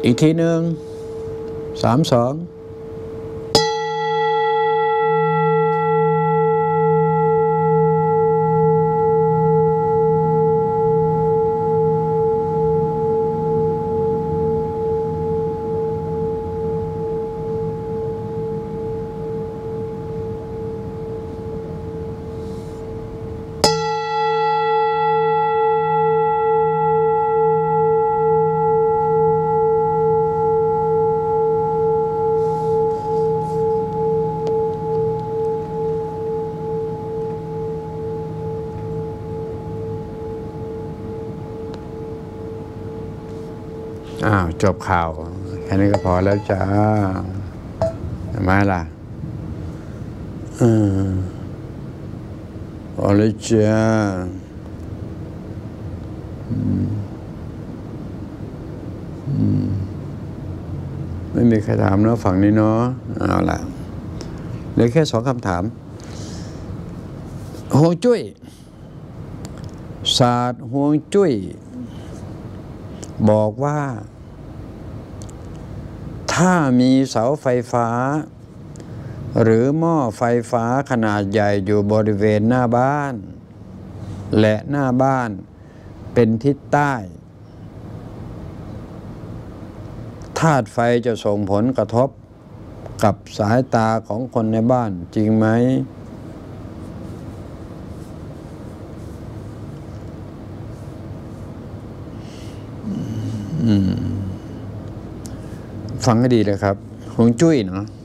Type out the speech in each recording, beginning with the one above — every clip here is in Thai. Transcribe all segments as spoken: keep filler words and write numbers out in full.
อีกทีหนึ่งสามสองอ้าวจบข่าวแค่นี้ก็พอแล้วจ้าทำไมล่ะอืมพอแล้วจ้าอืมอืมไม่มีใครถามเนาะฝั่งนี้เนาะเอาล่ะเหลือแค่สองคำถามฮวงจุ้ยศาสตร์ฮวงจุ้ยบอกว่าถ้ามีเสาไฟฟ้าหรือหม้อไฟฟ้าขนาดใหญ่อยู่บริเวณหน้าบ้านและหน้าบ้านเป็นทิศใต้ธาตุไฟจะส่งผลกระทบกับสายตาของคนในบ้านจริงไหมฟังให้ดีเลยครับฮวงจุ้ยเนาะ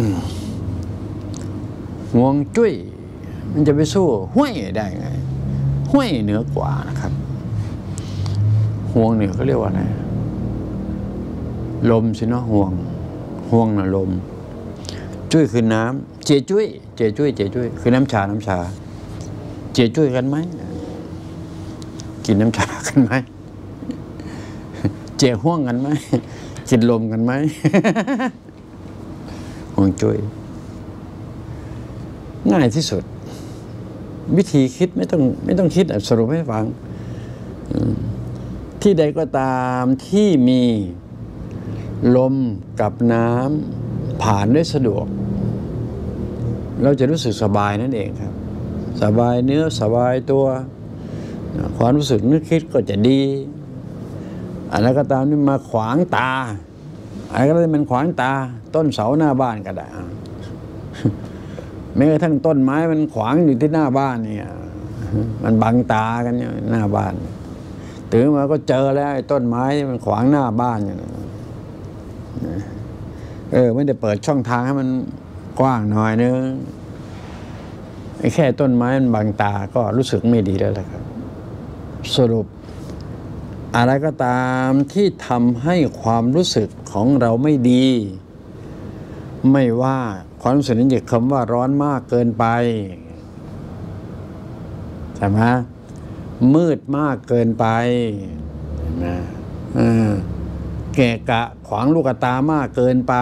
ฮวงจุ้ยมันจะไปสู้ห้วยได้ไงห้วยเหนือกว่านะครับฮวงเนี่ยเขาเรียกว่าอะไรลมสิเนาะฮวงฮวงน่ะลมจุ้ยคือน้ำเจจุ้ยเจจุ้ยเจจุ้ยคือน้ำชาน้ำชาเจจุ้ยกันไหมกินน้ำชากันไหมเจห่วงกันไหมกินลมกันไหมฮวงจุ้ยง่ายที่สุดวิธีคิดไม่ต้องไม่ต้องคิดสรุปให้ฟังที่ใดก็ตามที่มีลมกับน้ำผ่านได้สะดวกเราจะรู้สึกสบายนั่นเองครับสบายเนื้อสบายตัวความรู้สึกนึกคิดก็จะดีอะไรก็ตามที่มาขวางตาอะไรก็ได้มันขวางตาต้นเสาหน้าบ้านก็ได้แม้กระทั่งต้นไม้มันขวางอยู่ที่หน้าบ้านเนี่ยมันบังตากันเนี่ยหน้าบ้านตื่นมาก็เจอแล้วไอ้ต้นไม้มันขวางหน้าบ้านอยู่เออไม่ได้เปิดช่องทางให้มันกว้างหน่อยนึงไอ้แค่ต้นไม้มันบังตาก็รู้สึกไม่ดีแล้วแหละครับสรุปอะไรก็ตามที่ทำให้ความรู้สึกของเราไม่ดีไม่ว่าความรู้สึกนี้จะคำว่าร้อนมากเกินไปใช่ไหมมืดมากเกินไปนะเกะกะขวางลูกตามากเกินไป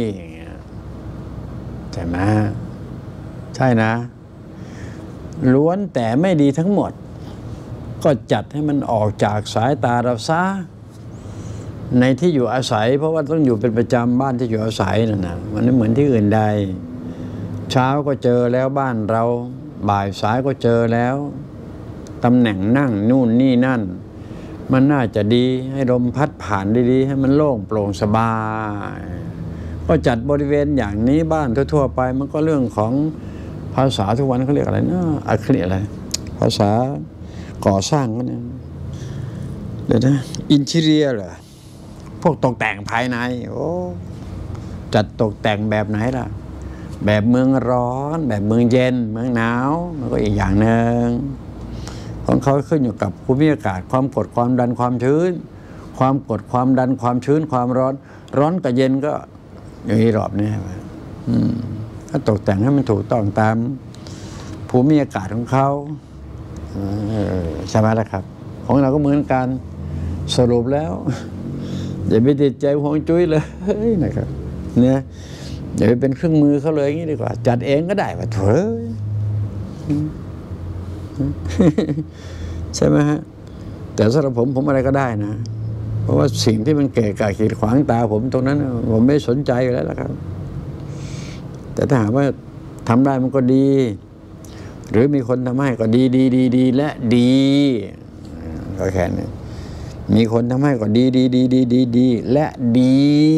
ใช่ไหมใช่นะล้วนแต่ไม่ดีทั้งหมดก็จัดให้มันออกจากสายตาเราซะในที่อยู่อาศัยเพราะว่าต้องอยู่เป็นประจำบ้านที่อยู่อาศัยนั่นนะมันไม่เหมือนที่อื่นใดเช้าก็เจอแล้วบ้านเราบ่ายสายก็เจอแล้วตำแหน่งนั่งนู่นนี่นั่นมันน่าจะดีให้ลมพัดผ่านดีๆให้มันโล่งโปร่งสบายก็จัดบริเวณอย่างนี้บ้านทั่วๆไปมันก็เรื่องของภาษาทุกวันเขาเรียกอะไรนะอะคริอะไรภาษาก่อสร้างกันเนี่ยเดี๋ยวนะอินทีเรียเหรอพวกตกแต่งภายในโอ้จัดตกแต่งแบบไหนล่ะแบบเมืองร้อนแบบเมืองเย็นเมืองหนาวมันก็อีกอย่างหนึ่งของเขาขึ้นอยู่กับภูมิอากาศความกดความดันความชื้นความกดความดันความชื้นความร้อนร้อนกับเย็นก็อย่างนี้รอบนี้ถ้าตกแต่งให้มันถูกต้องตามภูมิอากาศของเขาใช่ไหมล่ะครับของเราก็เหมือนกันสรุปแล้วอย่าไปติดใจฮวงจุ้ยเลยนะครับเนี่ยอย่าไปเป็นเครื่องมือเขาเลยอย่างนี้ดีกว่าจัดเองก็ได้ว่าเถอะใช่ไหมฮะแต่สำหรับผมผมอะไรก็ได้นะเพราะว่าสิ่งที่มันเกะกะขีดขวางตาผมตรงนั้นผมไม่สนใจอยู่แล้วล่ะครับแต่ถ้าหากว่าทำได้มันก็ดีหรือมีคนทำให้ก็ดีดีดีดีและดีก็แค่นี้มีคนทำให้ก็ดีดีดีดีดีดีและดี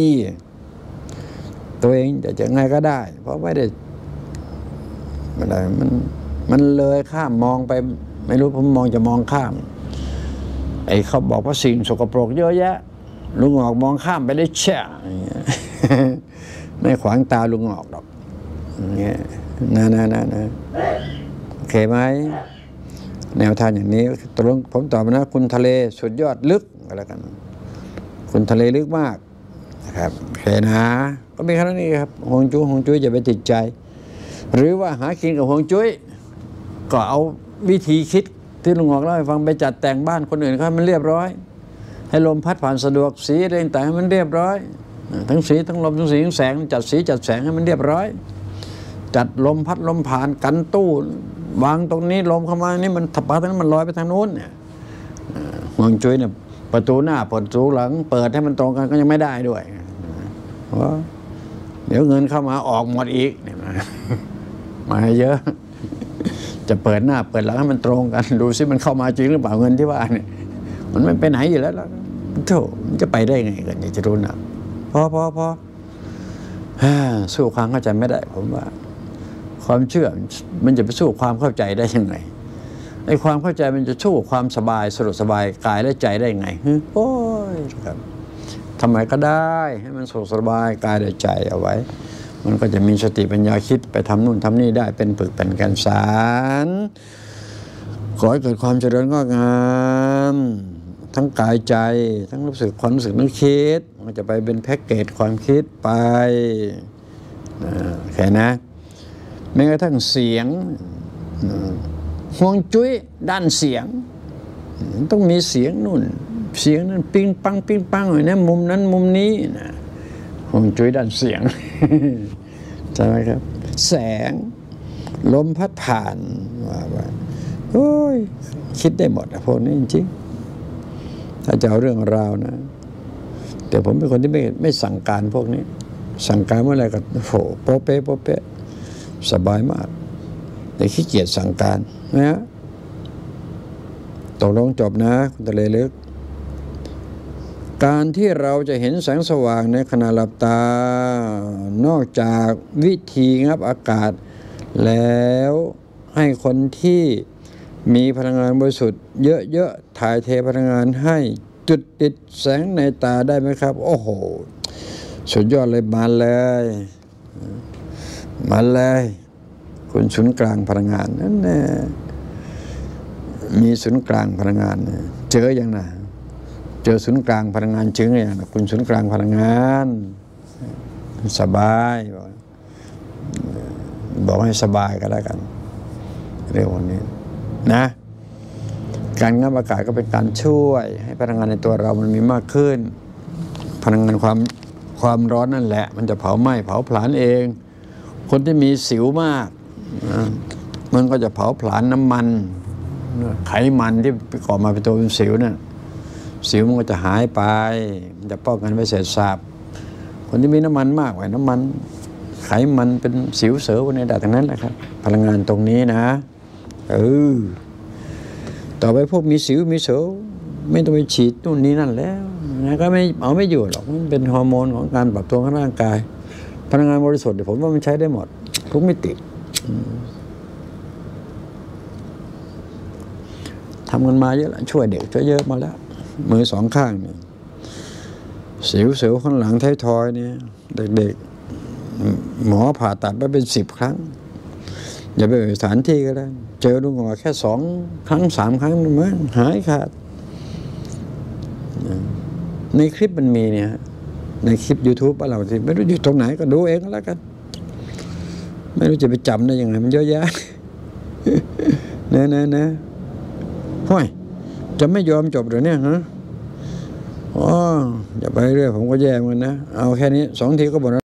ตัวเองจะจะไงก็ได้เพราะไม่ได้ไม่ได้มันมันเลยข้ามมองไปไม่รู้ผมมองจะมองข้ามไอ้เขาบอกว่าสิ่งสกปรกเยอะแยะลุงออกมองข้ามไปได้แช่ไม่ขวางตาลุงออกหรอกเนี่ยนะนะนะนะโอเคไหมแนวทางอย่างนี้ตรงผมตอบนะคุณทะเลสุดยอดลึกก็แล้วกันคุณทะเลลึกมากนะครับโอเคนะก็มีแค่นั้นเองครับฮวงจุ้ยฮวงจุ้ยอย่าไปติดใจหรือว่าหากินกับฮวงจุ้ยก็เอาวิธีคิดที่ลุงออกเล่าให้ฟังไปจัดแต่งบ้านคนอื่นเขาให้มันเรียบร้อยให้ลมพัดผ่านสะดวกสีอะไรต่างให้มันเรียบร้อยทั้งสีทั้งลมทั้งสีทั้งแสงจัดสีจัดแสงให้มันเรียบร้อยจัดลมพัดลมผ่านกันตู้วางตรงนี้ลมเข้ามานี่มันถับไปทางนั้นมันลอยไปทางโน้นเนี่ยฮวงจุ้ยเนี่ยประตูหน้าประตูหลังเปิดให้มันตรงกันก็ยังไม่ได้ด้วยเพราะเดี๋ยวเงินเข้ามาออกหมดอีกเนี่ยมาเยอะจะเปิดหน้าเปิดหลังให้มันตรงกันดูซิมันเข้ามาจริงหรือเปล่าเงินที่ว่าเนี่ยมันไม่ไปไหนอยู่แล้วโธ่มันจะไปได้ไงกันอยากจะรู้นะพอพอพอสู้ความเข้าใจไม่ได้ผมว่าความเชื่อมันจะไปสู้ความเข้าใจได้ยังไงไอ้ความเข้าใจมันจะสู้ความสบายสะดวกสบายกายและใจได้ยังไงโอ้ยครับทำไมก็ได้ให้มันสะดวกสบายกายและใจเอาไว้มันก็จะมีสติปัญญาคิดไปทำนู่นทำนี่ได้เป็นปึกเป็นแก่นสารขอให้เกิดความเจริญงอกงามทั้งกายใจทั้งรู้สึกความรู้สึกนึกคิดมันจะไปเป็นแพ็กเกจความคิดไปแค่นะแม้กระทั่งเสียงฮวงจุ้ยด้านเสียงต้องมีเสียงนู่นเสียงนั้นปิ้งปังปิ้งปังหน่อยนะมุมนั้นมุมนี้นะฮวงจุ้ยด้านเสียงใช่ไหมครับแสงลมพัดผ่านว่าไปโอ้ยคิดได้หมดอะพวกนี้จริงๆถ้าจะเอาเรื่องราวนะแต่ผมเป็นคนที่ไม่ไม่สั่งการพวกนี้สั่งการเมื่อไรก็โหโป๊ะเป๊ะโป๊ะเป๊ะสบายมากแต่ขี้เกียจสั่งการนะตกลงจบนะคุณทะเลลึกการที่เราจะเห็นแสงสว่างในขณะหลับตานอกจากวิธีงับอากาศแล้วให้คนที่มีพลังงานบริสุทธิ์เยอะๆถ่ายเทพลังงานให้จุดติดแสงในตาได้ไหมครับโอ้โหสุดยอดเลยมาเลยมาเลยคุณศูนย์กลางพลังงานนั่นแน่มีศูนย์กลางพลังงานเจออย่างน่ะเจอศูนย์กลางพลังงานเจออย่างน่ะคุณศูนย์กลางพลังงานสบายบอกให้สบายก็แล้วกันเรื่องวันนี้นะการงับอากาศก็เป็นการช่วยให้พลังงานในตัวเรามันมีมากขึ้นพลังงานความความร้อนนั่นแหละมันจะเผาไหม้เผาผลาญเองคนที่มีสิวมากมันก็จะเผาผลาญน้ำมันไขมันที่ก่อมาเป็นตัวเป็นสิวเนี่ยสิวมันก็จะหายไปมันจะป้องกันไม่เสร็จสาบคนที่มีน้ำมันมากกว่าน้ำมันไขมันเป็นสิวเสือวันนี้ได้ทั้งนั้นแหละครับพลังงานตรงนี้นะเออต่อไปพวกมีสิวมีเสือไม่ต้องไปฉีดนู่นนี่นั่นแล้วนะก็ไม่เอาไม่อยู่หรอกมันเป็นฮอร์โมนของการปรับตัวของร่างกายพลังงานบริสุทธิ์ผมว่ามันใช้ได้หมดทุกมิติทำกันมาเยอะแล้วช่วยเด็กช่วยเยอะมาแล้วมือสองข้างเนี่ยสิวเสียวข้างหลังท้ายทอยเนี่ยเด็กๆหมอผ่าตัดไปเป็นสิบครั้งอย่าไปเอ่ยสถานที่ก็ได้เจอลุงหมอแค่สองครั้งสามครั้งมั้งหายขาดในคลิปมันมีเนี่ยในคลิป YouTube บ้านเราที่ไม่รู้อยู่ตรงไหนก็ดูเองก็แล้วกันไม่รู้จะไปจำได้ยังไงมันเยอะแยะนะนะนะห้อยจะไม่ยอมจบหรือเนี่ยฮะอ๋ออย่าไปเรื่อยผมก็แย่เหมือนกันนะเอาแค่นี้สองทีก็หมด